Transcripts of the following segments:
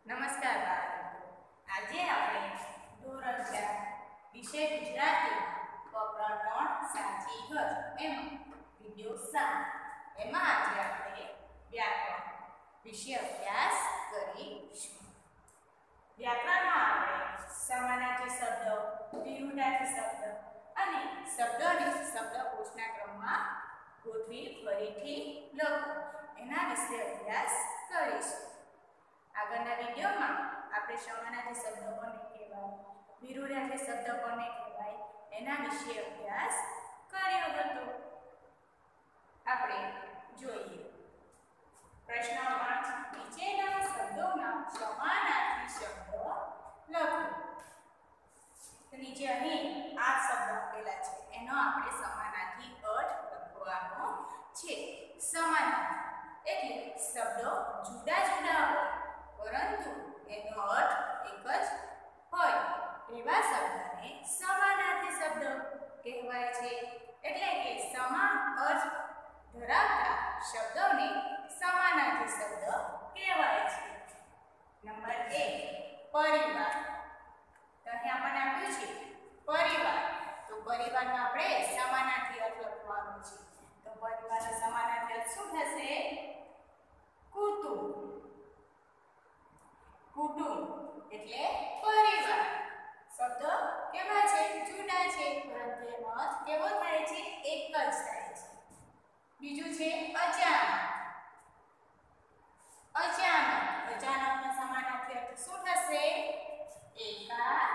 નમસ્કાર બાળકો, આજે આપણે ધોરણ 4 વિષય ગુજરાતી પ્રકરણ 3 સાચી ઘર એમાં વિડિયો 7 એમાં આજે આપણે વ્યાકરણ વિશે અભ્યાસ કરીશું. વ્યાકરણમાં આપણે સમાનાર્થી શબ્દ, વિરુદ્ધાર્થી શબ્દ અને શબ્દોને શબ્દકોશના ક્રમમાં ગોઠવી ફરીથી લખો એના વિશે અભ્યાસ કરીશું. આગળના વિડિયોમાં આપણે સમાનાર્થી શબ્દ કોને કહેવાય, વિરુદ્ધાર્થી શબ્દ કોને કહેવાય એના વિશે અભ્યાસ કર્યો હતો. આપણે જોઈએ પ્રશ્ન 5. નીચેના શબ્દોના સમાનાર્થી શબ્દ લખો. તો નીચે અહીં આ શબ્દ આપેલા છે, એનો આપણે સમાનાર્થી અર્થ લખવાનો છે. સમાનાર્થી એટલે શબ્દો જુદા જુદા હોય પરંતુ એનો અર્થ એક જ હોય એવા શબ્દને સમાનાર્થી શબ્દ કહેવાય છે. એટલે કે સમાન અર્થ ધરાવતા શબ્દોને સમાનાર્થી શબ્દ કહેવાય છે. નંબર 1 પરિવાર. તો અહીં આપણને આપ્યું છે પરિવાર, તો પરિવારનો આપણે સમાનાર્થી અર્થ લખવાનો છે. તો પરિવારનો સમાનાર્થી અર્થ શું થશે? કુટુંબ. કુટુંબ એટલે પરિવાર. શબ્દ કેવા છે? જુદા છે, પરંતુ એનો અર્થ કેવો થાય છે? એક જ થાય છે. બીજું છે અચાનક. અચાનક, અચાનકનો સમાનાર્થી અર્થ શું થશે? એકાએક.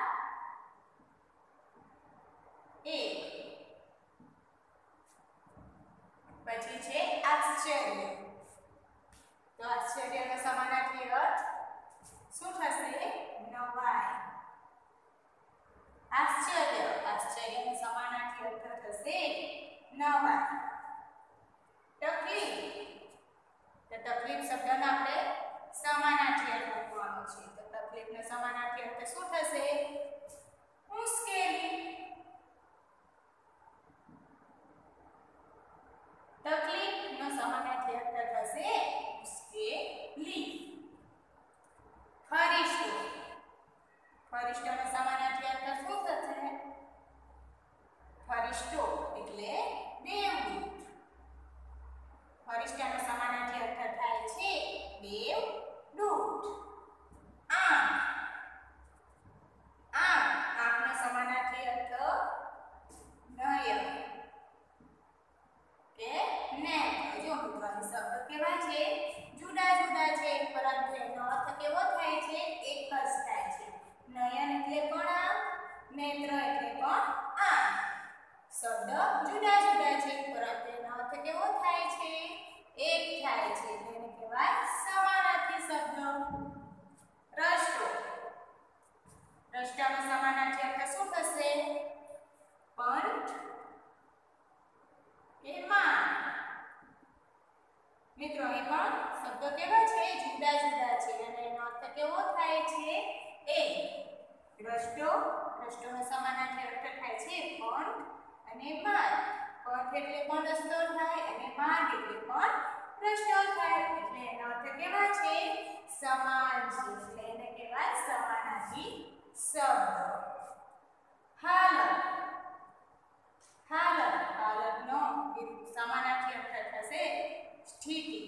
પછી છે આશ્ચર્ય. તો આશ્ચર્યનો સમાનાર્થી અર્થ શું થશે? નવાઈ. આશ્ચર્યનો સમાનાર્થી અર્થ થશે નવાઈ. તકલીફ. તો તકલીફ શબ્દનો આપણે સમાનાર્થી અર્થ લખવાનો છે. તો તકલીફનો સમાનાર્થી અર્થ શું થશે? મુશ્કેલી. તકલીફનો સમાનાર્થી અર્થ થશે મુશ્કેલી. ફરિશ્તો. ફરિશ્તોનો સમાનાર્થી અર્થ શું થશે? ફરિશ્તો એટલે દેવદૂત. ફરિશ્તાનો સમાનાર્થી અર્થ થાય છે દેવદૂત. આંખ. આંખનો સમાનાર્થી અર્થ નયન કે નેત્ર. જો મિત્રો શબ્દ કેવા છે? જુદા જુદા છે, પરંતુ એનો અર્થ કેવો થાય છે? એક જ થાય છે. નયન એટલે પણ આંખ, નેત્ર એટલે પણ આંખ. શબ્દ જુદા જુદા છે, પરંતુ એનો અર્થ કેવો થાય છે? એક થાય છે. તેને કહેવાય સમાનાર્થી શબ્દ. રસ્તો. રસ્તાનો સમાનાર્થી અર્થ શું થશે? પંથ કે માર્ગ. મિત્રો એ પણ શબ્દો કેવા છે? જુદા જુદા છે અને એનો અર્થ કેવો થાય છે? એક. રસ્તોનો સમાનાર્થી અર્થ થાય છે પંથ અને માર્ગ. પંથ એટલે પણ રસ્તો થાય અને માર્ગ એટલે પણ રસ્તો થાય. એટલે એનો અર્થ કેવા છે? સમાન છે. એટલે એને કહેવાય સમાનાર્થી શબ્દ. હાલતનો સમાનાર્થી અર્થ થશે સ્થિતિ.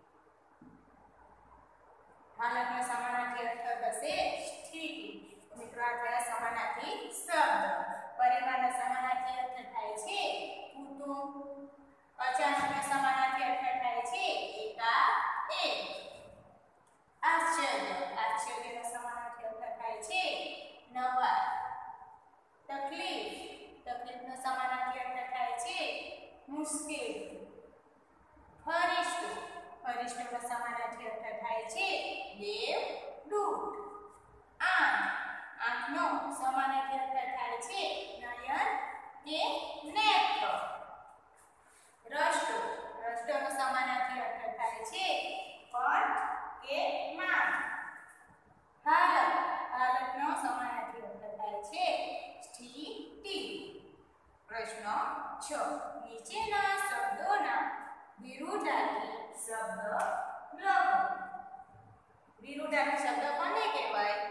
હાલતનો સમાનાર્થી અર્થ થશે સ્થિતિ. મિત્રો આ થયા સમાનાર્થી શબ્દ. પરિવારનો સમાનાર્થી અર્થ થાય છે કુટુંબ. અચાનકનો સમાનાર્થી અર્થ થાય છે એકાએક. આશ્ચર્યનો સમાનાર્થી અર્થ થાય છે નવાઈ. તકલીફનો સમાનાર્થી અર્થ થાય છે મુશ્કેલી. ફરિશ્તોનો સમાનાર્થી અર્થ થાય છે દેવદૂત. આંખનો સમાનાર્થી અર્થ થાય છે નયન કે નેત્ર. રસ્તોનો સમાનાર્થી અર્થ થાય છે પંથ કે માર્ગ. હાલતનો સમાનાર્થી અર્થ થાય છે સ્થિતિ. પ્રશ્ન 6. નીચેના શબ્દોના વિરુદ્ધાર્થી શબ્દ લખો. વિરુદ્ધાર્થી શબ્દ કોને કહેવાય?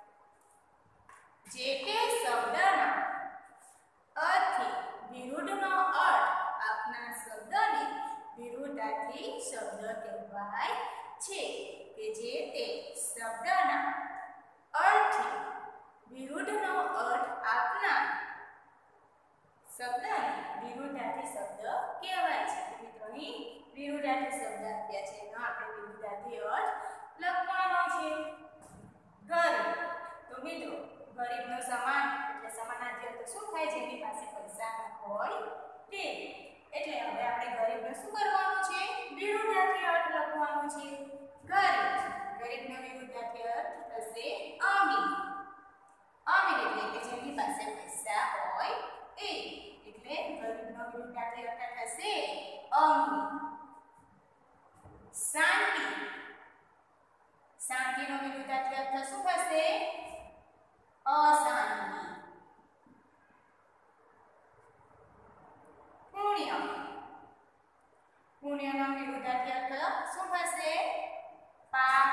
જે કે શબ્દના અર્થથી વિરુદ્ધનો અર્થ આપનાર શબ્દને વિરુદ્ધાર્થી શબ્દ કહેવાય છે. કે જે તે શબ્દના અર્થથી વિરુદ્ધનો અર્થ આપનાર શબ્દને વિરુદ્ધાર્થી શબ્દ કહેવાય છે. મિત્રો અહીં વિરુદ્ધાર્થી શબ્દ આપ્યા છે, એનો આપણે વિરુદ્ધાર્થી અર્થ લખવાનો છે. ગરીબ, તો મિત્રો ગરીબનો સમાન એટલે સમાનાર્થી અર્થ શું થાય? જેની પાસે પૈસા ન હોય તે. એટલે હવે આપણે ગરીબનો શું કરવાનું છે? વિરુદ્ધાર્થી અર્થ લખવાનો છે. ગરીબનો વિરુદ્ધાર્થી અર્થ થશે અમીર. અમીર એટલે કે જેની પાસે પૈસા હોય એ. એટલે ગરીબનો વિરુદ્ધાર્થી અર્થ થશે અમીર. શાંતિ, શાંતિનો વિરુદ્ધાર્થી અર્થ શું થશે? અશાંતિ. પુણ્ય, પુણ્યનો વિરુદ્ધાર્થી અર્થ શું થશે? પાપ.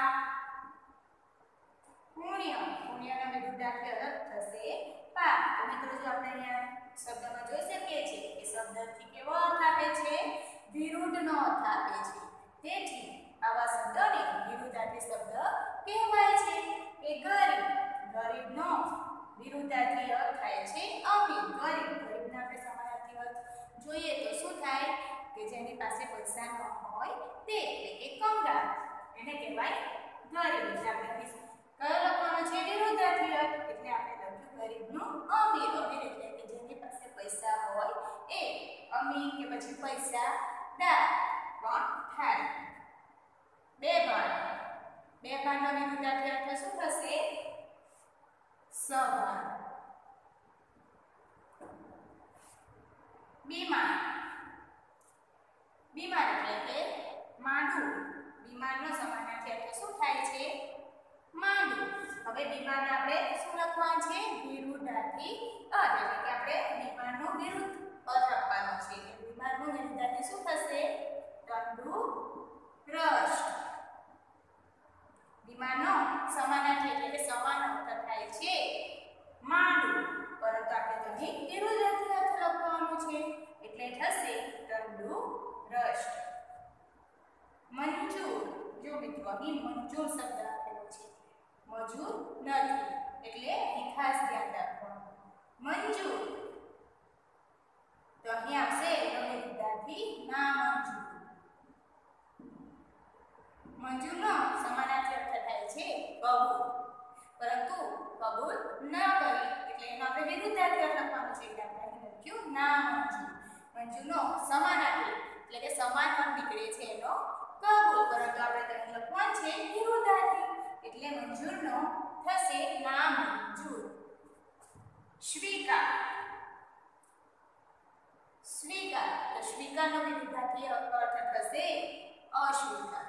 પુણ્યનો વિરુદ્ધાર્થી અર્થ થશે પાપ. તો મિત્રો જો આપણે અહીંયા શબ્દમાં જોઈ શકીએ છીએ કે શબ્દથી કેવો અર્થ આપે છે? વિરુદ્ધનો અર્થ આપે છે. તેથી આવા શબ્દને વિરુદ્ધાર્થી શબ્દ કહેવાય છે. કે ગરીબ, ગરીબનો વિરુદ્ધાર્થી અર્થ થાય છે અમીર. ગરીબના આપણે સમાનાર્થી અર્થ જોઈએ તો શું થાય? કે જેની પાસે પૈસા ન હોય તે, એટલે કે કંગાળ, એને કહેવાય ગરીબ. એટલે આપણે કયો લખવાનો છે? વિરુદ્ધાર્થી અર્થ. એટલે આપણે લખ્યું ગરીબનું અમીર. અમીર એટલે કે જેની પાસે પૈસા હોય એ. અમીર કે પછી પૈસાદાર પણ થાય. બેભાન, બેભાનનો વિરુદ્ધાર્થી અર્થ શું થશે? સભાન. બીમાર, બીમાર એટલે કે માંદું. બીમારનો સમાનાર્થી અર્થ શું થાય છે? માંદું. હવે બીમારને આપણે શું લખવાનું છે? વિરુદ્ધાર્થી અર્થ. એટલે કે આપણે બીમારનો વિરુદ્ધ અર્થ આપવાનો છે. બીમારનો વિરુદ્ધાર્થી શું થશે? તંદુરસ્ત. બીમારનો સમાનાર્થી એટલે કે સમાન અર્થ થાય છે માંદું, પરંતુ આપણે અહીં વિરુદ્ધાર્થી અર્થ લખવાનું છે. એટલે થશે તંદુરસ્ત. મંજૂર, જો મિત્રો અહીં મંજૂર શબ્દ આપેલો છે, મજૂર નથી, એટલે ખાસ ધ્યાન રાખવાનું. મંજૂર, તો અહીં આવશે એનો વિરુદ્ધાર્થી નામંજૂર. મંજૂરનો સમાનાર્થી અર્થ થાય છે કબૂલ, પરંતુ કબૂલ ન કરી, એટલે એનો આપણે વિરુદ્ધાર્થી અર્થ લખવાનો છે. એટલે આપણે અહીં લખ્યું નામંજૂર. મંજૂરનો સમાનાર્થી એટલે કે સમાન અર્થ નીકળે છે એનો કબૂલ, પરંતુ આપણે અહીં લખવાનું છે વિરુદ્ધાર્થી. એટલે મંજૂરનો થશે નામંજૂર. સ્વીકાર, સ્વીકાર, તો સ્વીકારનો વિરુદ્ધાર્થી અર્થ થશે અસ્વીકાર.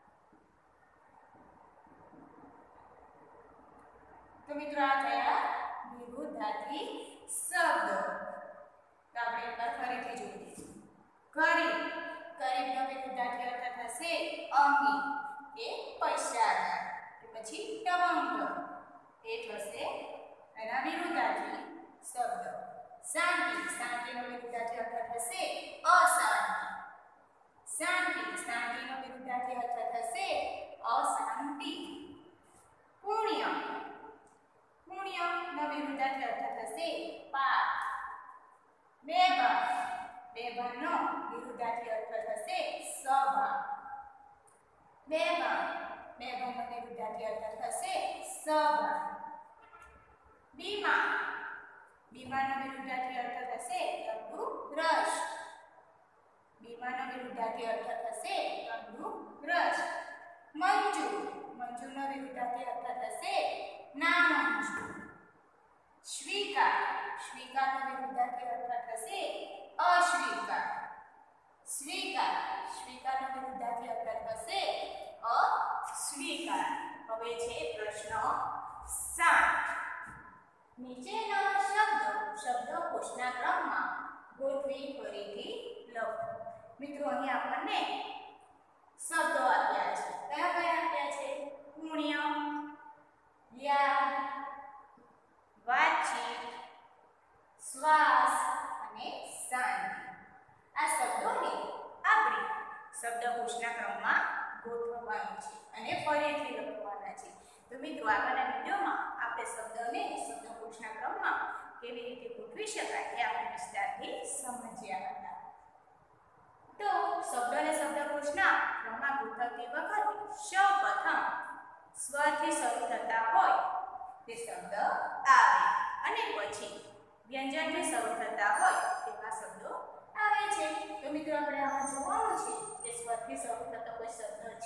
તો મિત્રો આ થયા વિરુદ્ધાર્થી શબ્દ. તો આપણે એકવાર ફરીથી જોઈએ. ગરીબ, ગરીબનો વિરુદ્ધાર્થી અર્થ થશે અમીર કે પૈસાદાર. પછી તવંગ એ થશે એના વિરુદ્ધાર્થી શબ્દ. શાંતિ, શાંતિનો વિરુદ્ધાર્થી અર્થ થશે અશાંતિ. શાંતિ, શાંતિનો વિરુદ્ધાર્થી અર્થ થશે અશાંતિ. પુણ્ય, પુણ્યનો વિરુદ્ધાર્થી અર્થ થશે પાપ. બેભાન, બેભાનનો વિરુદ્ધાર્થી અર્થ થશે સભા. બેભાન, બેભાનનો વિરુદ્ધાર્થી અર્થ થશે સભા. બીમાર, બીમારનો વિરુદ્ધાર્થી અર્થ થશે તંદુરસ્ત. બીમારનો વિરુદ્ધાર્થી અર્થ થશે તંદુરસ્ત. મંજૂર, મંજૂરનો વિરુદ્ધાર્થી અર્થ થશે નામંજૂર. સ્વીકાર, સ્વીકારનો વિરુદ્ધાર્થી અર્થ થશે અસ્વીકાર. સ્વીકાર, સ્વીકારનો વિરુદ્ધાર્થી અર્થ થશે અસ્વીકાર. હવે છે પ્રશ્ન 7. નીચેના શબ્દકોશના ક્રમમાં ગોઠવી ફરીથી લખો. મિત્રો અહીં આપણને શબ્દો આપ્યા છે. કયા કયા આપ્યા છે? પુણ્ય, શબ્દને ફરીથી લખવાના છે. તો મિત્રો આગળના વિડીયોમાં આપણે શબ્દને શબ્દકોશના ક્રમમાં કેવી રીતે ગોઠવી શકાય એ આપણે વિસ્તારથી સમજ્યા હતા. તો શબ્દ અને શબ્દકોશના ક્રમમાં ગોઠવતી વખતે સૌપ્રથમ સ્વરથી શરૂ થતા હોય તે શબ્દ આવે અને પછી વ્યંજનથી શરૂ થતા હોય તેવા શબ્દો આવે છે. તો મિત્રો આપણે આમાં જોવાનું છે કે સ્વરથી શરૂ થતો કોઈ શબ્દ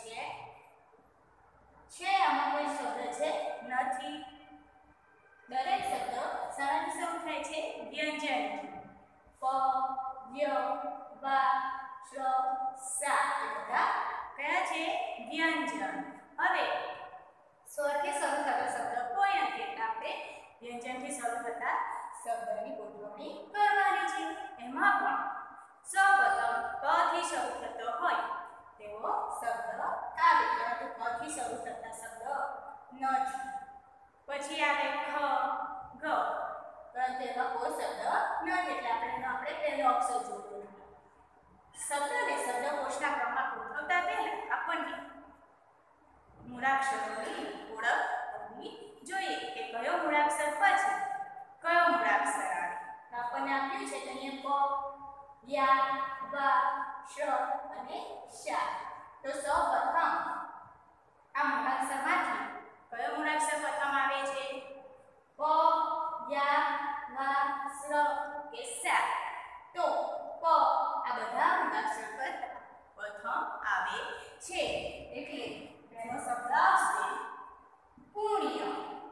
છે આમાં કોઈ શબ્દ છે નથી. દરેક શબ્દ શાનાથી શરૂ થાય છે? વ્યંજનથી. પ, ય, વા, શ, સા એ બધા કયા છે? વ્યંજન. હવે સ્વરથી શરૂ થતો શબ્દ કોઈ નથી એટલે આપણે વ્યંજનથી શરૂ થતા શબ્દની ગોઠવણી કરવાની છે. એમાં પણ સૌપ્રથમ ક થી શરૂ થતો હોય તેવો શબ્દ આવે, પરંતુ ક થી શરૂ થતા શબ્દ નથી. પછી આવે ખ, ગ, પરંતુ એવા કોઈ શબ્દ નથી એટલે આપણે પહેલો અક્ષર જોડવાનો. શબ્દને શબ્દકોશના ક્રમમાં ગોઠવતા પહેલા આપણને મૂળાક્ષરોની ઓળખ કરવી જોઈએ કે કયો મૂળાક્ષર પછી કયો મૂળાક્ષર આવે. તો આપણને આપ્યું છે કે અહીંયા પ, યા, વા, શ અને શા. તો સૌપ્રથમ આ મૂળાક્ષરમાંથી કયો મૂળાક્ષર પ્રથમ આવે છે? પ, યા, વા, શ કે શા. તો પ આ બધા મૂળાક્ષર કરતા પ્રથમ આવે છે એટલે તેનો શબ્દ આવશે પુણ્ય.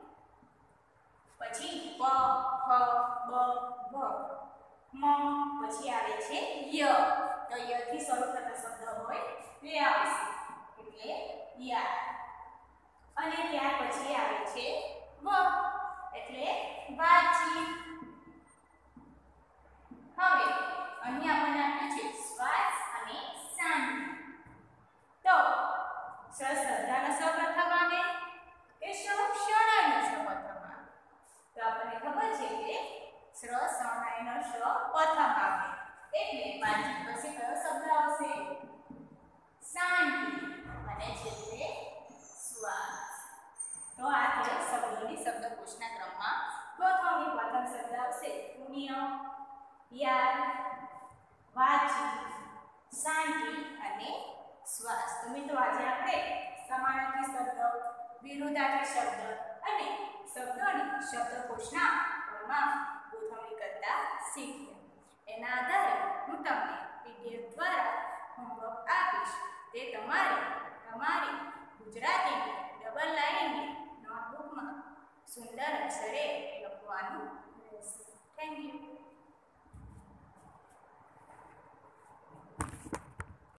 પછી પ, ફ, બ, ભ, મ, પછી આવે છે ય. તો ય થી શરૂ થતો શબ્દ હોય તે આવશે એટલે યા. અને ત્યાર પછી આવે છે વ એટલે વાચી. હવે અહીં આપણને આપ્યું છે શ્વાસ અને શાંતિ. તો શ્રદ્ધાનો સ પ્રથમ આવે કે શરણાઈનો શ પ્રથમ આવે? તો આપણને ખબર છે કે શરણાઈનો શ પ્રથમ આવે એટલે વાચી પછી કયો શબ્દ આવશે? શાંતિ અને છેલ્લે શ્વાસ. તો આ છે શબ્દોની શબ્દકોશના ક્રમમાં ગોઠવણી. પ્રથમ શબ્દ આવશે પુણ્ય, યાદ, વાચી, શાંતિ અને શ્વાસ. તો મિત્રો આજે આપણે સમાનાર્થી શબ્દ, વિરુદ્ધાર્થી શબ્દ અને શબ્દોની શબ્દકોશના ક્રમમાં ગોઠવણી કરતા શીખ્યા. એના આધારે હું તમને PDF દ્વારા હોમવર્ક આપીશ. તે તમારે તમારી ગુજરાતીની ડબલ લાઈનની નોટબુકમાં સુંદર અક્ષરે લખવાનું રહેશે. Thank you.